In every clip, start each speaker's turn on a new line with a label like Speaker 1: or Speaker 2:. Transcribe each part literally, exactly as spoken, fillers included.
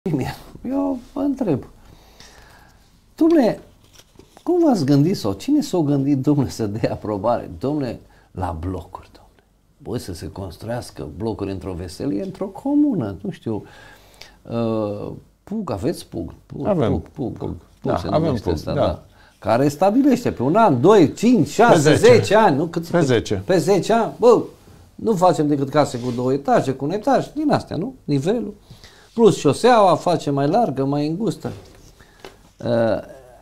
Speaker 1: Bine, eu vă întreb, dom'le, cum v-ați gândit sau cine s-a gândit, dom'le, să dea aprobare, dom'le, la blocuri, dom'le? Voi să se construiască blocuri într-o veselie, într-o comună, nu știu, uh, Pug, aveți Pug? Pug
Speaker 2: avem
Speaker 1: Pug, Pug, Pug,
Speaker 2: da,
Speaker 1: se
Speaker 2: avem Pug,
Speaker 1: asta,
Speaker 2: da.
Speaker 1: da. Care stabilește pe un an, doi, cinci, șase, zece ani, nu? Cât,
Speaker 2: pe zece.
Speaker 1: Pe zece ani, bă, nu facem decât case cu două etaje, cu un etaj, din astea, nu? Nivelul. Plus șoseaua face mai largă, mai îngustă. Uh,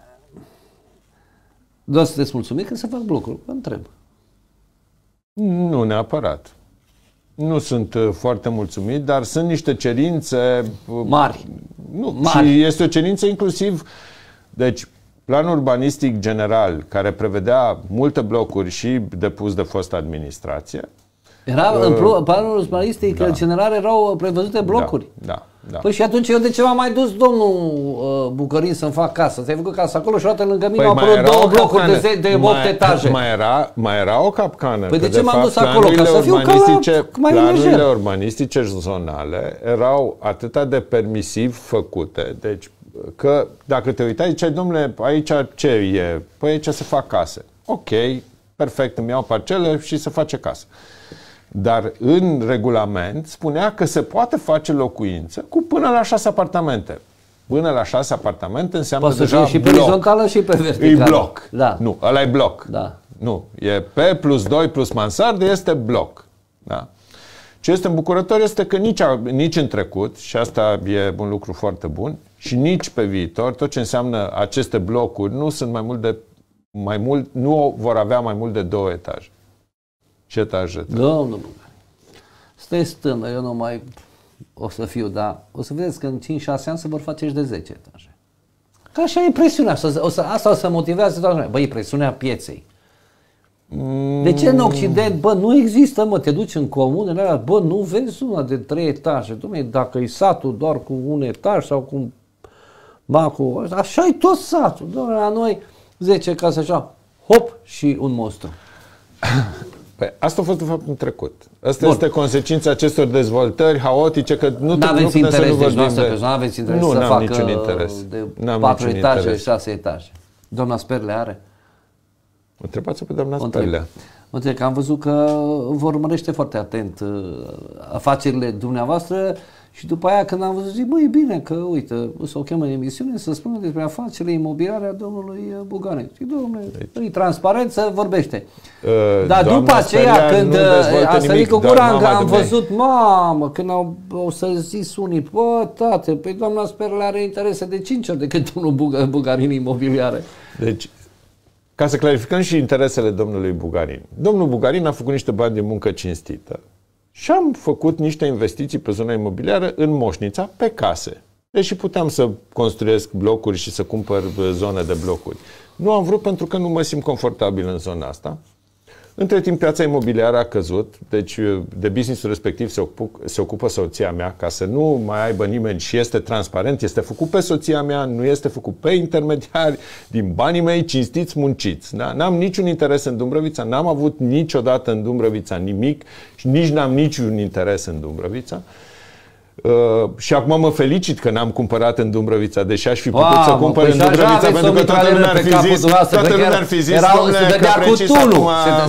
Speaker 1: doar sunteți mulțumit că se fac blocuri? Vă întreb.
Speaker 2: Nu neapărat. Nu sunt uh, foarte mulțumit, dar sunt niște cerințe uh,
Speaker 1: mari.
Speaker 2: Nu,
Speaker 1: mari.
Speaker 2: Și este o cerință inclusiv, deci, planul urbanistic general, care prevedea multe blocuri și depus de fosta administrație.
Speaker 1: Era, uh, în planul urbanistic da. general erau prevăzute blocuri.
Speaker 2: Da, da. Da.
Speaker 1: Păi și atunci eu de ce m-am mai dus, domnul uh, Bucărin, să-mi fac casă? Ți-ai făcut casă acolo și odată lângă mine au apărut două blocuri de, de opt etaje.
Speaker 2: Mai era, mai era o capcană.
Speaker 1: Păi de ce
Speaker 2: de
Speaker 1: m-am
Speaker 2: fapt,
Speaker 1: dus acolo? Ca să fiu ca la, mai
Speaker 2: planurile
Speaker 1: lejer.
Speaker 2: urbanistice zonale erau atât de permisiv făcute. Deci că dacă te uitai, ziceai, domnule, aici ce e? Păi aici se fac case. Ok, perfect, îmi iau parcele și se face casă. Dar în regulament spunea că se poate face locuință cu până la șase apartamente. Până la șase apartamente înseamnă
Speaker 1: poate
Speaker 2: deja
Speaker 1: și
Speaker 2: bloc.
Speaker 1: pe orizontală și pe verticală.
Speaker 2: E bloc.
Speaker 1: Da.
Speaker 2: Nu, ăla e bloc.
Speaker 1: Da.
Speaker 2: Nu, e P plus doi plus mansardă, este bloc. Da? Ce este îmbucurător este că nici, nici în trecut, și asta e un lucru foarte bun, și nici pe viitor, tot ce înseamnă aceste blocuri nu sunt mai mult de mai mult, nu vor avea mai mult de două etaje. Ce etaje?
Speaker 1: Domnul Bucărin, sunteți tânăr, eu nu mai o să fiu, dar o să vedeți că în cinci șase ani se vor face și de zece etaje. Că așa e presiunea, o să, asta o să motivează toată lumea. Băi, e presiunea pieței. Mm. De ce în Occident, bă, nu există, mă, te duci în comunele alea, bă, nu vezi una de trei etaje. Dom'le, dacă e satul doar cu un etaj sau cu bacul, așa e tot satul. Dom'le, la noi zece case așa, hop, și un monstru.
Speaker 2: Păi, asta a fost de fapt în trecut. Asta Bun. este consecința acestor dezvoltări haotice, că nu, nu
Speaker 1: aveți
Speaker 2: nu
Speaker 1: interes,
Speaker 2: să nu
Speaker 1: deci
Speaker 2: vorbim
Speaker 1: de...
Speaker 2: de...
Speaker 1: Nu aveți interes
Speaker 2: nu,
Speaker 1: să facă
Speaker 2: niciun interes.
Speaker 1: de patru etaje, șase etaje. Doamna Sperle are?
Speaker 2: Întrebați-o pe doamna Sperle.
Speaker 1: Mă întreb că am văzut că vă urmărește foarte atent afacerile dumneavoastră și după aia când am văzut, zic, băi, e bine că, uite, o să o chemă în emisiune să spună despre afacerile imobiliare a domnului Bucărin. Zic, domnule, e transparență, vorbește. Uh, Dar după aceea, când a sărit cu gura, am văzut, mamă, când au, au să zis unii, bă, tate, păi doamna Sperle are interese de cinci ori decât domnul Bucărin imobiliare.
Speaker 2: Deci, ca să clarificăm și interesele domnului Bucărin. Domnul Bucărin a făcut niște bani de muncă cinstită și am făcut niște investiții pe zona imobiliară în Moșnița, pe case. Deși puteam să construiesc blocuri și să cumpăr zone de blocuri. Nu am vrut pentru că nu mă simt confortabil în zona asta. Între timp, piața imobiliară a căzut, deci de businessul respectiv se, ocup, se ocupă soția mea, ca să nu mai aibă nimeni și este transparent, este făcut pe soția mea, nu este făcut pe intermediari, din banii mei cinstiți, munciți. Da? N-am niciun interes în Dumbrăvița, n-am avut niciodată în Dumbrăvița nimic și nici n-am niciun interes în Dumbrăvița. Uh, și acum mă felicit că n-am cumpărat în Dumbrăvița, deși aș fi putut wow, să cumpăr în Dumbrăvița, pentru că toată lumea ar fi zis, toată lumea ar fi zis, domnule, că precis acum